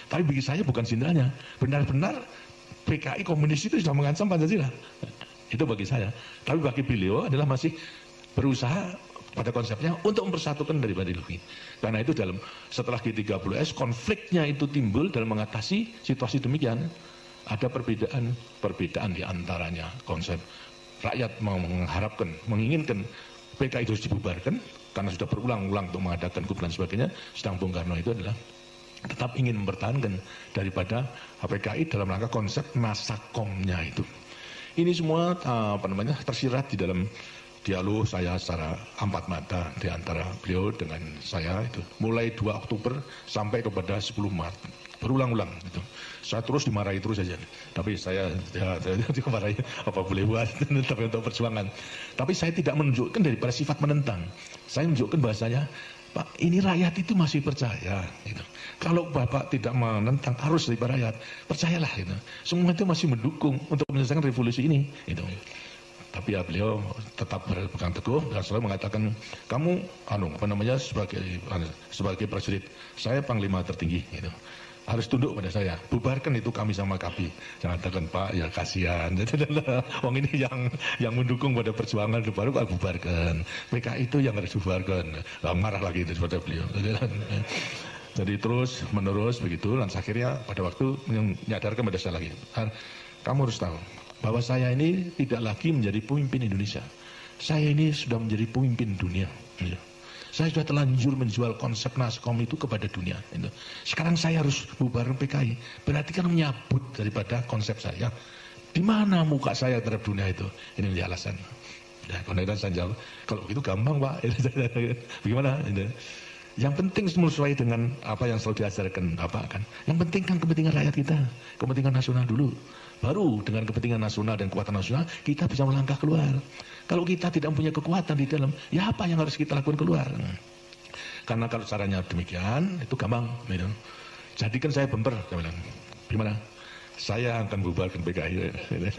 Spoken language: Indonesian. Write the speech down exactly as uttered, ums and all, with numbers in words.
Tapi bagi saya bukan sindirannya, benar-benar P K I komunis itu sudah mengancam Pancasila. Itu bagi saya. Tapi bagi beliau adalah masih berusaha pada konsepnya untuk mempersatukan daripada ideologi. Karena itu dalam setelah G tiga puluh S konfliknya itu timbul dalam mengatasi situasi demikian. Ada perbedaan-perbedaan di antaranya konsep rakyat mau mengharapkan, menginginkan P K I terus dibubarkan karena sudah berulang-ulang untuk mengadakan kup dan sebagainya. Sedang Bung Karno itu adalah tetap ingin mempertahankan daripada P K I dalam rangka konsep nasakomnya itu. Ini semua apa namanya tersirat di dalam dialog saya secara empat mata di antara beliau dengan saya itu mulai dua Oktober sampai kepada sepuluh Maret berulang-ulang itu. Saya terus dimarahi terus saja. Tapi saya ya, saya dimarahi apa boleh buat tapi untuk perjuangan. Tapi saya tidak menunjukkan daripada sifat menentang. Saya menunjukkan bahasanya Pak, ini rakyat itu masih percaya gitu. Kalau Bapak tidak menentang arus dari rakyat, percayalah gitu. Semua itu masih mendukung untuk menyelesaikan revolusi ini gitu. Tapi ya beliau tetap berpegang teguh dan selalu mengatakan kamu anu apa namanya sebagai anu, sebagai prajurit, saya panglima tertinggi gitu. Harus tunduk pada saya, bubarkan itu kami sama K P. Jangan katakan Pak, ya kasihan. Wong ini yang yang mendukung pada perjuangan baru Pak bubarkan. P K I itu yang harus bubarkan. Lah marah lagi itu pada beliau. Jadi terus menerus begitu dan akhirnya pada waktu menyadarkan pada saya lagi. Kamu harus tahu bahwa saya ini tidak lagi menjadi pemimpin Indonesia. Saya ini sudah menjadi pemimpin dunia. Saya sudah terlanjur menjual konsep Naskom itu kepada dunia. Sekarang saya harus bubar P K I. Berarti kan menyabut daripada konsep saya. Di mana muka saya terhadap dunia itu? Ini menjadi alasan. Nah, kemudian saya jawab, kalau begitu gampang Pak. Bagaimana? Yang penting sesuai dengan apa yang selalu diajarkan Bapak kan. Yang penting kan kepentingan rakyat kita, kepentingan nasional dulu. Baru dengan kepentingan nasional dan kekuatan nasional kita bisa melangkah keluar. Kalau kita tidak punya kekuatan di dalam, ya apa yang harus kita lakukan keluar? Karena kalau caranya demikian, itu gampang. Gitu. Jadikan saya bumper, saya bilang. Gimana? Saya akan bubarkan P K I.